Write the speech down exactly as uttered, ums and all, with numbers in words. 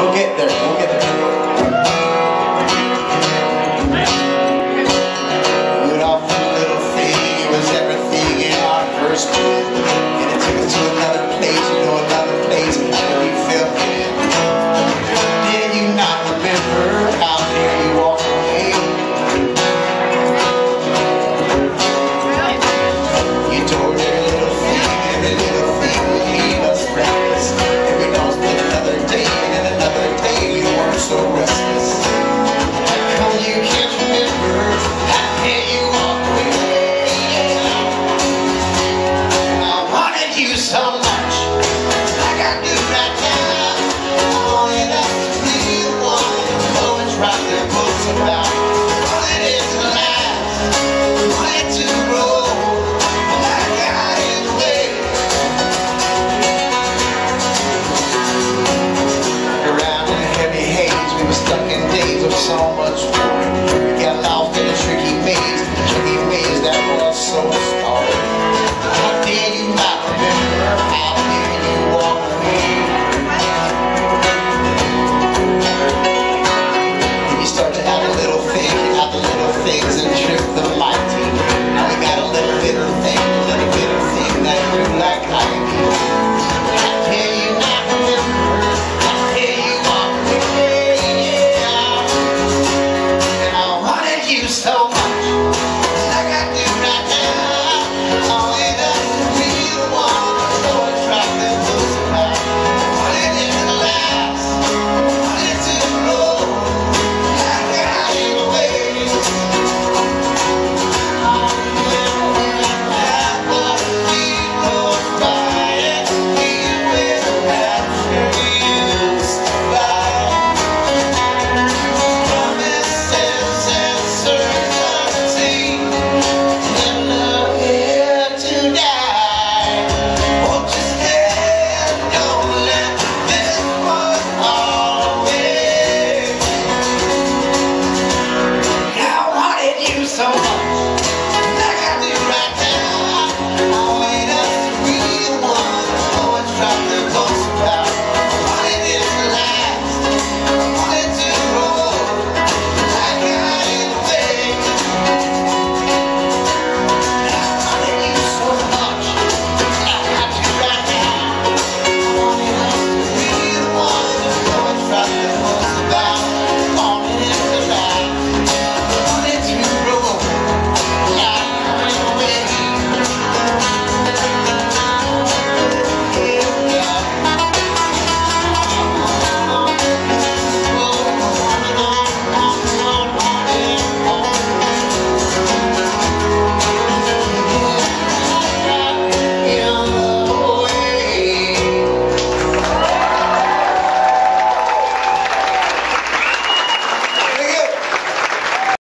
We'll get there, we'll get there. Rudolph, little thing, was everything in our first grade. And it took us to another place, you know, another place where we felt good. Did you not remember how near you walked away? You told every little thing, every little thing would leave us breathless. And we lost another day, and another day we weren't so restless. How come you can't remember how near you walked away? I wanted you so much, like I do right now. I wanted us to be the one poets write their books about. Wanted it to last, wanted to grow, and I got in the way. Around in a heavy haze, we were stuck in days of so much war.